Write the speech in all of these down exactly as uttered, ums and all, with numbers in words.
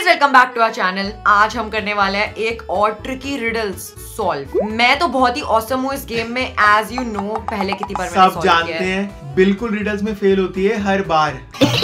Welcome back to our channel. आज हम करने वाले हैं एक और ट्रिकी रिडल्स सॉल्व। मैं तो बहुत ही ऑसम हूँ इस गेम में, एज यू नो। पहले कितनी बार मैंने सब जानते हैं, बिल्कुल रिडल्स में फेल होती है हर बार।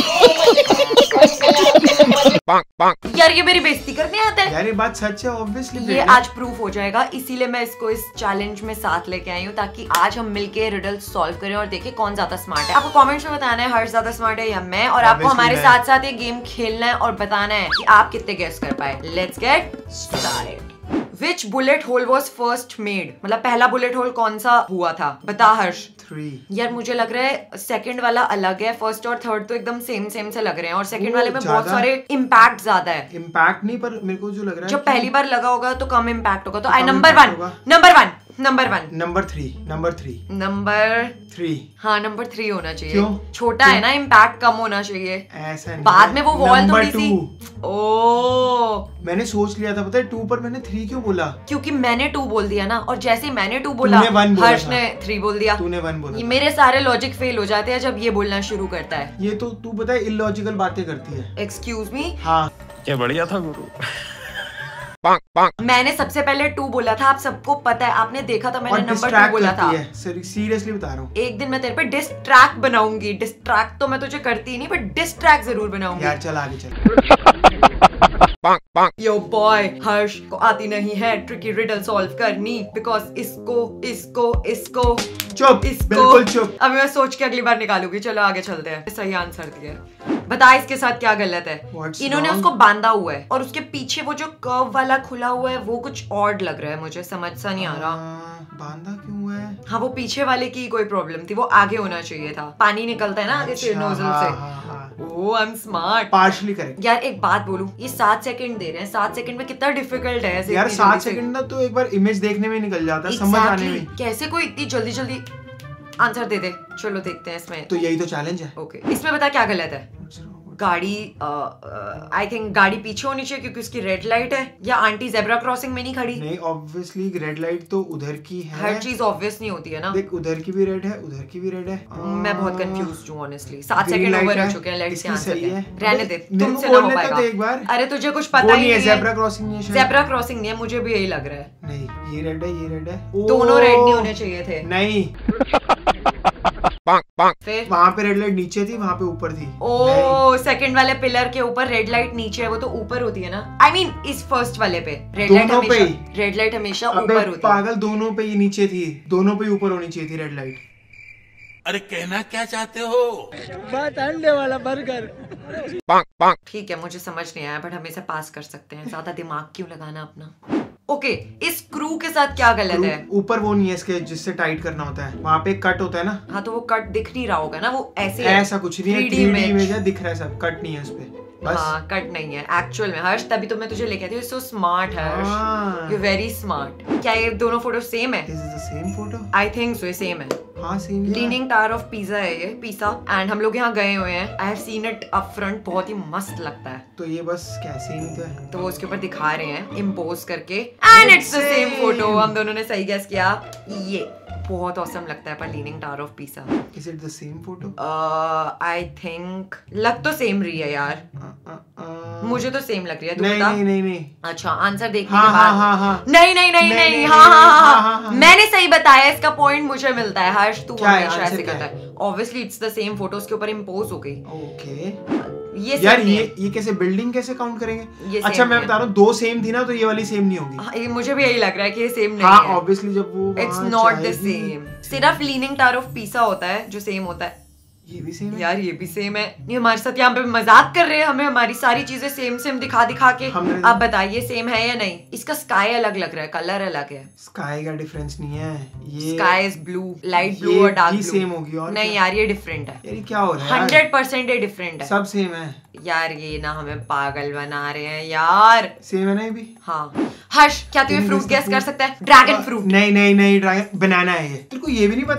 यार ये मेरी बेइज्जती करने आता है। यार ये बात सच है, ऑब्वियसली ये आज प्रूफ हो जाएगा, इसीलिए मैं इसको इस चैलेंज में साथ लेके आई हूँ, ताकि आज हम मिलके रिडल्स सॉल्व करें और देखें कौन ज्यादा स्मार्ट है। आपको कमेंट्स में बताना है हर्ष ज्यादा स्मार्ट है या मैं, और आपको हमारे साथ साथ ये गेम खेलना है और बताना है कि आप कितने गेस कर पाए। Let's get started. Which bullet hole was first made? मतलब पहला बुलेट होल कौन सा हुआ था, बता हर्ष। थ्री। यार मुझे लग रहा है सेकंड वाला अलग है, फर्स्ट और थर्ड तो एकदम सेम सेम से लग रहे हैं, और सेकंड वाले में बहुत सारे इम्पैक्ट ज्यादा है। इम्पैक्ट नहीं, पर मेरे को जो लग रहा है जब पहली बार लगा होगा तो कम इम्पैक्ट होगा। तो I number one number one number one number three number three number three हाँ नंबर थ्री होना चाहिए। क्यों? छोटा है ना, इम्पैक्ट कम होना चाहिए। ऐसा नहीं, बाद में वो वॉल थोड़ी सी। ओ मैंने सोच लिया था, पता है टू पर मैंने थ्री क्यों बोला? क्योंकि मैंने टू बोल दिया ना, और जैसे मैंने टू बोला हर्ष ने थ्री बोल दिया। तूने वन बोला। ये मेरे सारे लॉजिक फेल हो जाते हैं जब ये बोलना शुरू करता है। ये तो तू पता है इलॉजिकल बातें करती है। Excuse me. हाँ क्या बढ़िया था गुरु। पांक, पांक। मैंने सबसे पहले टू बोला था, आप सबको पता है, आपने देखा था मैंने नंबर टू बोला था। सीरियसली बता रहा हूँ, एक दिन मैं तेरे पे डिस्ट्रैक्ट बनाऊंगी। डिस्ट्रैक्ट तो मैं तुझे करती ही नहीं, पर डिस्ट्रैक्ट जरूर बनाऊंगी। यार चल आगे चल। यो बॉय, हर्ष को आती नहीं है ट्रिकी रिडल सॉल्व करनी, बिकॉज इसको इसको इसको चुप, इसको बिल्कुल चुप। अभी मैं सोच के अगली बार निकालूंगी। चलो आगे चलते हैं। सही आंसर दिया, बता इसके साथ क्या गलत है। What's इन्होंने wrong? उसको बांधा हुआ है, और उसके पीछे वो जो कर्व वाला खुला हुआ है वो कुछ ऑड लग रहा है, मुझे समझ सा नहीं आ रहा। बांधा क्यों है? हाँ वो पीछे वाले की कोई प्रॉब्लम थी, वो आगे होना चाहिए था। पानी निकलता है ना आगे से नोजल से। Oh I am smart. Partially correct. यार एक बात बोलूं, ये सात सेकंड दे रहे हैं, सात सेकंड में कितना डिफिकल्ट है ऐसे। यार सात सेकंड ना तो एक बार इमेज देखने में निकल जाता है, समझ आने में। कैसे कोई इतनी जल्दी जल्दी आंसर दे दे। चलो देखते हैं इसमें। तो यही तो चैलेंज है। ओके इसमें बता क्या गलत है। गाड़ी आई थिंक गाड़ी पीछे होनी चाहिए क्योंकि उसकी रेड लाइट है, या आंटी जेब्रा क्रॉसिंग में नहीं खड़ी। नहीं, ऑब्वियसली रेड लाइट तो उधर की है। हर चीज ऑब्वियस नहीं होती है ना। देख उधर की भी रेड है, उधर की भी रेड है। मैं बहुत कंफ्यूज हूँ ऑनेस्टली। सात सेकंड ओवर हो चुके हैं। लेट्स सी आंसर दे। रहने दे, तुमसे ना हो पाएगा एक बार। अरे तुझे कुछ पता ही नहीं है। जेब्रा क्रॉसिंग नहीं है। जेब्रा क्रॉसिंग नहीं है, मुझे भी यही लग रहा है। नहीं ये रेड है, ये रेड है। दोनों रेड नहीं होने चाहिए थे। नहीं फिर वहाँ पे रेड लाइट नीचे थी, वहाँ पे ऊपर थी। ओ सेकंड वाले पिलर के ऊपर रेड लाइट नीचे है, वो तो ऊपर होती है ना। आई I मीन mean, इस फर्स्ट वाले पे रेड लाइट हमेशा रेड लाइट हमेशा ऊपर होती है। पागल, दोनों पे ही नीचे थी, दोनों पे ऊपर होनी चाहिए थी रेड लाइट। अरे कहना क्या चाहते हो? बात अंडे वाला बर्गर। ठीक है मुझे समझ नहीं आया, बट हम इसे पास कर सकते हैं। ज्यादा दिमाग क्यों लगाना अपना। ओके okay, इस क्रू के साथ क्या गलत है? ऊपर वो नहीं है इसके जिससे टाइट करना होता है, वहाँ पे कट होता है ना। हाँ तो वो कट दिख नहीं रहा होगा ना, वो ऐसे ऐसा कुछ नहीं है। थ्री डी इमेज है, दिख रहा है सब, कट नहीं है उसपे। बस हाँ कट नहीं है एक्चुअल में। हर्ष तभी तो मैं तुझे लेके आई थी। So smart Harsh, you very smart. क्या ये दोनों फोटो सेम है? This is the same photo. I think so, ये सेम है। हाँ same. Leaning tower of Pisa है ये, पिज़ा। एंड हम लोग यहाँ गए हुए हैं। I have seen it up front, बहुत ही मस्त लगता है। तो ये बस कैसे ही नहीं तो है। तो वो उसके ऊपर दिखा रहे हैं इम्पोज करके, and it's the same photo. हम दोनों ने सही गेस किया। ये बहुत औसम लगता है पर leaning tower of Pisa. Is it the same photo? I think लग तो सेम रही है यार। uh, uh, uh, मुझे तो सेम लग रही है। तू नहीं, बता। नहीं नहीं नहीं। अच्छा आंसर देखने हाँ, के बाद। हाँ, हाँ, हाँ. नहीं नहीं नहीं नहीं, नहीं हाँ हाँ हाँ, हाँ, हाँ मैंने सही बताया, इसका पॉइंट मुझे मिलता है। हर्ष तू हमेशा ऐसे करता है। Obviously it's the same photo, उसके ऊपर इम्पोज हो गई। ओके ये यार ये ये कैसे बिल्डिंग कैसे काउंट करेंगे? अच्छा मैं बता रहा हूँ, दो सेम थी ना तो ये वाली सेम नहीं होगी। हाँ, ये मुझे भी यही लग रहा है कि ये सेम नहीं हाँ, है। ऑब्वियसली जब वो इट्स नॉट द सेम। सिर्फ लीनिंग टावर ऑफ पिज़ा होता है जो सेम होता है। ये भी सेम है यार, ये भी सेम है। ये हमारे साथ यहाँ पे मजाक कर रहे हैं, हमें हमारी सारी चीजें सेम सेम दिखा दिखा के। आप बताइए सेम है या नहीं? इसका स्काई अलग लग रहा है, कलर अलग है। स्काई का डिफरेंस नहीं है। ये sky is blue, light blue और डार्क ब्लू सेम होगी। और नहीं यार ये डिफरेंट है। यार क्या हो रहा है? हंड्रेड परसेंट ये डिफरेंट है। सब सेम है यार। ये ना हमें पागल बना रहे हैं यार। सेम है ना ये भी? हाँ हर्ष, क्या तू ये फ्रूट गेस कर सकता है? Dragon fruit. नहीं नहीं नहीं, ड्रैगन बनाना है ये। तेरे को ये भी नहीं पता?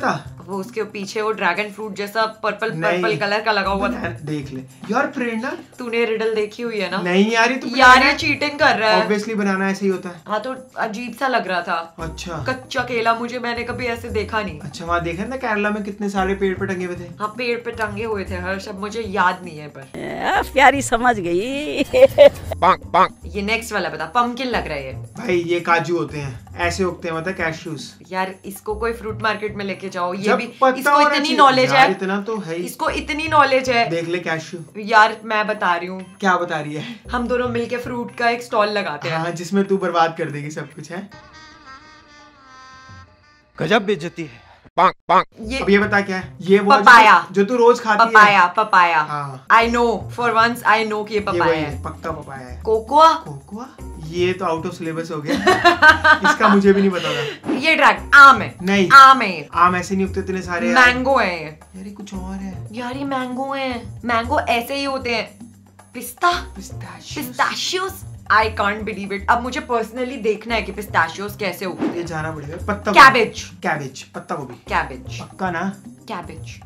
वो उसके पीछे वो ड्रैगन फ्रूट जैसा पर्पल पर्पल कलर का लगा हुआ था। देख ले यार प्रेरणा, तूने रिडल देखी हुई है ना? नहीं यार ये तो यार ये चीटिंग कर रहा है। ऑब्वियसली बनाना ऐसे ही होता है। हाँ तो अजीब सा लग रहा था। अच्छा कच्चा केला मुझे मैंने कभी ऐसे देखा नहीं। अच्छा वहाँ देखा ना केरला में कितने सारे पेड़ पे टंगे हुए थे। हाँ पेड़ पे टंगे हुए थे हर्ष, अब मुझे याद नहीं है पर प्यारी समझ गई। पांक पांक। ये नेक्स्ट वाला बता, पंपकिन लग रहा है ये। भाई ये काजू होते हैं, ऐसे उगते हैं, मतलब कैश्यूज। यार इसको कोई फ्रूट मार्केट में लेके जाओ, ये भी इसको इतनी नॉलेज है। इतना तो है, इसको इतनी नॉलेज है। देख ले कैश्यू। यार मैं बता रही हूँ। क्या बता रही है? हम दोनों मिलके फ्रूट का एक स्टॉल लगाते हैं। हाँ, जिसमें तू बर्बाद कर देगी सब कुछ है। गजब बेइज्जती है। पांक पांक। ये अब ये बता क्या है? ये वो पपाया जो तू रोज खाती है। Papaya papaya. हाँ। I know for once I know कि ये पपाया है। पक्का पपाया है। कोकोआ। कोकोआ ये तो आउट ऑफ सिलेबस हो गया। इसका मुझे भी नहीं पता था। ये ड्रैगन आम है। नहीं आम है। आम ऐसे नहीं उगते इतने सारे। मैंगो है ये। यार ये कुछ और है यार, ये मैंगो है। मैंगो ऐसे ही होते हैं। पिस्ता pistachios. I can't believe it. अब मुझे पर्सनली देखना है कि पिस्ताशियोस कैसे उगते हैं। ये जाना पड़ेगा। पत्ता कैबेज। कैबेज पत्ता गोभी। कैबेज पक्का ना? कैबेज।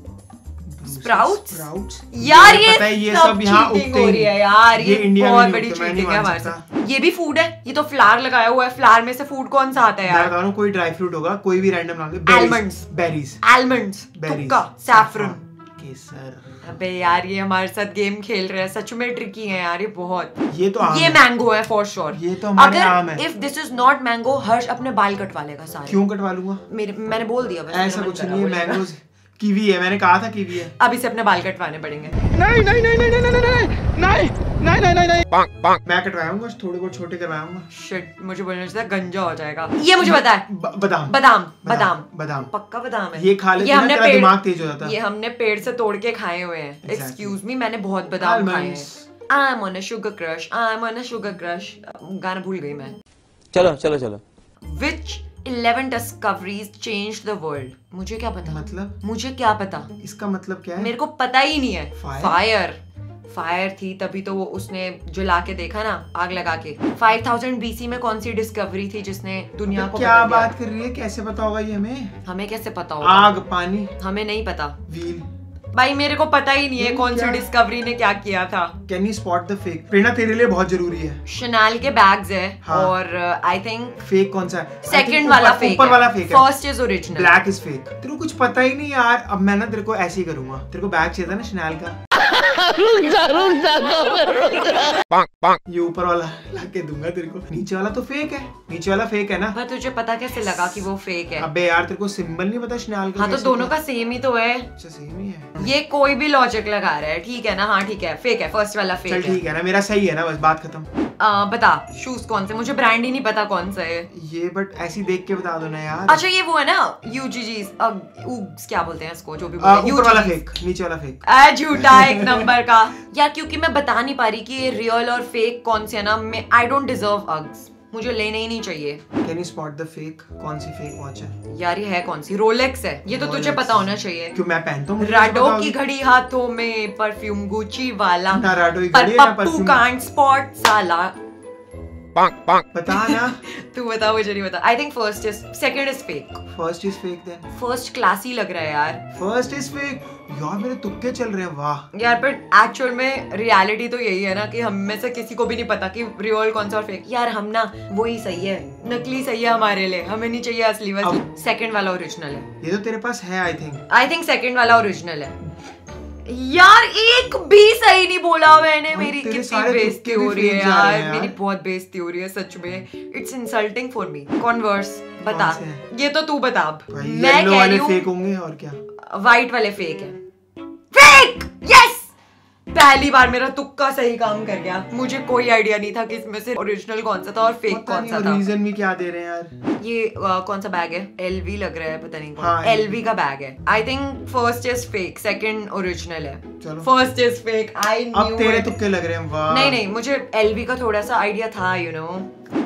स्प्राउट्स। स्प्राउट्स। यार ये पता है ये सब यहाँ उगते हो रही है यार। ये, ये इंडिया बहुत में बड़ी उगते, मैं चीटिंग नहीं है मान हमारे सकता। साथ। ये भी फूड है। ये तो फ्लावर लगाया हुआ है। फ्लावर में से फूड कौन सा आता है मैं यार? बता रहा हूँ कोई ड्राई फ्रूट होगा, कोई भी रैंडम नाम। Almonds। बेरीज। आलमंड्स। बेरीज। तुक्का। सैफरन। केसर। अबे यार ये हमारे साथ गेम खेल रहे हैं, सच में ट्रिकी है यार ये बहुत। ये तो आम ये है। मैंगो है फॉर श्योर। ये तो हमारे आम अगर है। If this is not mango, Harsh अपने बाल कटवा लेगा सारे। क्यों कटवा लूंगा? मेरे मैंने बोल दिया। ऐसा कुछ नहीं है। मैंगो कीवी है, मैंने कहा था कीवी है। अब इसे अपने बाल कटवाने पड़ेंगे। नहीं नहीं नहीं नहीं नहीं नहीं नहीं नहीं नहीं नहीं नहीं नहीं। पांक पांक। मैं कटवाऊंगा, थोड़े बहुत छोटे करवाऊंगा। शिट, मुझे बोलना चाहिए गंजा हो जाएगा। ये मुझे पता है। बादाम बादाम बादाम बादाम पक्का बादाम है। ये खा लेते ये हमने तेरा पेड़ दिमाग तेज हो जाता है। ये हमने पेड़ से तोड़ के खाए हुए हैं। Exactly. एक्सक्यूज मी, मैंने बहुत बादाम खाए हैं। I'm on a sugar crush, I'm on a sugar crush। गाना भूल गई मैं। चलो चलो चलो। Which eleven discoveries changed the world? मुझे क्या पता? मतलब? मुझे क्या पता? इसका मतलब क्या है? मेरे को पता ही नहीं है। Fire? फायर फायर थी तभी तो वो उसने जला के देखा ना, आग लगा के। फाइव थाउजेंड बीसी में कौन सी डिस्कवरी थी जिसने दुनिया को क्या बदल दिया? बात कर रही है? कैसे पता होगा ये हमें? हमें कैसे पता होगा? आग, पानी, हमें नहीं पता व्हील। भाई, मेरे को पता ही नहीं है व्हील कौन सी क्या? डिस्कवरी ने क्या किया था। Can you spot the fake? Prerna तेरे लिए बहुत जरूरी है। शनाल के बैग्स है। हाँ। और आई थिंक फेक कौन सा है? सेकंड वाला फेक ऊपर वाला फेक है। First is original. Black is fake. तेरे को कुछ पता ही नहीं यार। अब मैं ना तेरे को ऐसे ही करूंगा। तेरे को बैग चाहिए था ना शनाल का? पांक पांक। ये ऊपर वाला लाके दूंगा तेरे को। नीचे वाला तो फेक है। नीचे वाला फेक है ना? पर तुझे पता कैसे लगा कि वो फेक है? अबे यार तेरे को सिंबल नहीं पता शनाल का? हाँ तो दोनों का सेम ही तो है। अच्छा सेम ही है। ये कोई भी लॉजिक लगा रहा है, ठीक है ना? हाँ ठीक है, फेक है। फर्स्ट वाला फेक चल है। ठीक है ना, मेरा सही है ना, बस बात खत्म। आ, बता शूज कौन से? मुझे ब्रांड ही नहीं पता कौन सा है ये, बट ऐसी देख के बता दो ना यार। अच्छा ये वो है ना यूजीजीस, क्या बोलते हैं इसको, जो भी आ, बोलते हैं। ऊपर वाला U G Gs। फेक, नीचे वाला फेक। आ, झूठा एक नंबर का यार, क्योंकि मैं बता नहीं पा रही कि ये रियल और फेक कौन से है ना। मैं आई डोंट डिजर्व अग्स, मुझे लेने ही नहीं चाहिए। Can you spot the fake? कौन सी फेक वॉच है यार? ये है कौन सी? रोलेक्स है। ये तो तुझे Rolex। पता होना चाहिए। क्यों मैं पहनता हूँ? राडो की घड़ी हाथों में, परफ्यूम गुची वाला, ना राडो की पर घड़ी है, ना पप्पू perfume। कांट स्पॉट साला। पांक पांक। बता ना। तू बता, मुझे नहीं पता। I think first is second is fake. First is fake then. First classy लग रहा है यार। First is fake. यार मेरे तुक्के चल रहे हैं, वाह यार पर एक्चुअल में रियलिटी तो यही है ना कि हम में से किसी को भी नहीं पता कि रियल कौन सा और फेक। यार हम ना वही सही है, नकली सही है हमारे लिए, हमें नहीं चाहिए असली वसली। सेकंड वाला ओरिजिनल है। ये तो तेरे पास है I think. I think second वाला ओरिजिनल है। यार एक भी सही नहीं बोला मैंने। मेरी कितनी बेइज्जती हो रही है यार, मेरी बहुत बेइज्जती हो रही है सच में। It's insulting for me. Converse बता, ये तो तू बता। मैं कह रही हूँ फेक होंगे और क्या। व्हाइट वाले फेक है। फेक! यस! पहली बार मेरा तुक्का सही काम कर गया। मुझे कोई आइडिया नहीं था कि इसमें से ओरिजिनल कौन सा था और फेक कौन सा था। रीजन भी क्या दे रहे हैं यार। ये uh, कौन सा बैग है? एलवी लग रहा है, पता नहीं कौन। हाँ, एलवी का बैग है। I think first is fake, second original है। चलो first is fake. I knew अब तेरे तुक्के लग रहे हैं, वाह। नहीं नहीं, मुझे एलवी का थोड़ा सा आइडिया था, यू नो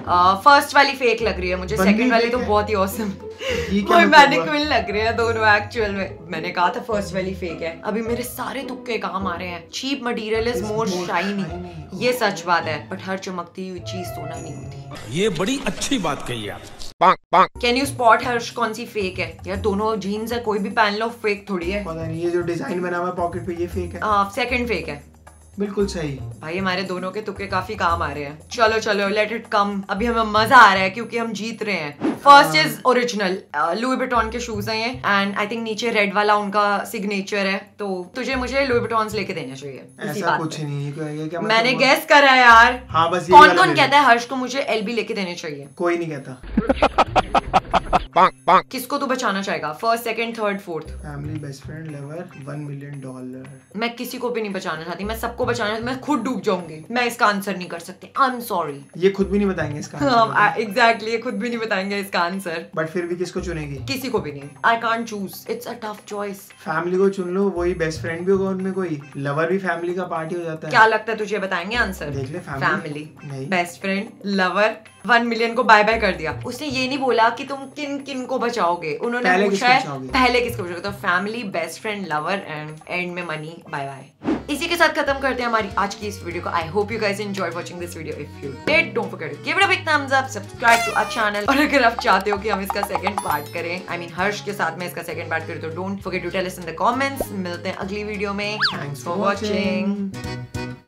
फर्स्ट वाली फेक लग रही है मुझे, सेकंड वाली तो बहुत ही ऑसम कोई मैनिक्विन लग रहे हैं दोनों एक्चुअल में। मैंने कहा था फर्स्ट वाली फेक है। अभी मेरे सारे तुक्के काम आ रहे हैं। Cheap material is more shiny, ये सच बात है, बट हर चमकती हुई चीज सोना नहीं होती। ये बड़ी अच्छी बात कही आप। कैन यू स्पॉट हर्ष कौन सी फेक है? यार दोनों जीन्स है, कोई भी पहन लो, फेक थोड़ी है। पता नहीं, ये जो डिजाइन बना हुआ है पॉकेट पे ये फेक है। सेकंड फेक है। बिल्कुल सही भाई, हमारे दोनों के तुक्के काफी काम आ रहे हैं। चलो चलो लेट इट कम। अभी हमें मजा आ रहा है क्योंकि हम जीत रहे हैं। First is original Louis Vuitton के शूज हैं ये, एंड आई थिंक नीचे रेड वाला उनका सिग्नेचर है। तो तुझे मुझे लुई विटॉन्स लेके देने चाहिए। ऐसा कुछ नहीं है, क्या मैंने गेस करा है यार। हाँ, बस ये कौन कौन कहता है हर्ष को मुझे एलबी लेके देने चाहिए? कोई नहीं कहता। किसको तू बचाना चाहेगा? First, second, third, fourth? Family, best friend, lover, one million dollar. मैं किसी को भी नहीं बचाना चाहती, मैं सबको बचाना चाहती, मैं खुद डूब जाऊंगी। मैं इसका आंसर नहीं कर सकती, आई एम सॉरी। ये खुद भी नहीं बताएंगे इसका आंसर। एग्जैक्टली, ये खुद भी नहीं बताएंगे इसका आंसर। बट फिर भी किसको चुनेगी? किसी को भी नहीं। I can't choose, it's a tough choice. Family को चुन लो, वही बेस्ट फ्रेंड भी होगा उनमें कोई, लवर भी फैमिली का पार्ट ही हो जाता है। क्या लगता है तुझे बताएंगे आंसर? देख ले। फैमिली, नहीं, best friend, lover, one million को बाय बाय कर दिया। उसने ये नहीं बोला कि तुम किन किन को बचाओगे, उन्होंने पूछा है पहले किसको बचाओगे। तो family, best friend, lover and and में मनी, बाय बाय। इसी के साथ खत्म करते हैं हमारी आज की इस वीडियो को। I hope you guys enjoyed watching this video. If you did, don't forget to give it a big thumbs up, subscribe to our channel. और अगर आप चाहते हो कि हम इसका सेकंड पार्ट करें, आई मीन हर्ष के साथ में इसका सेकंड पार्ट करें, तो don't forget to tell us in the comments. मिलते हैं अगली वीडियो में। Thanks for watching.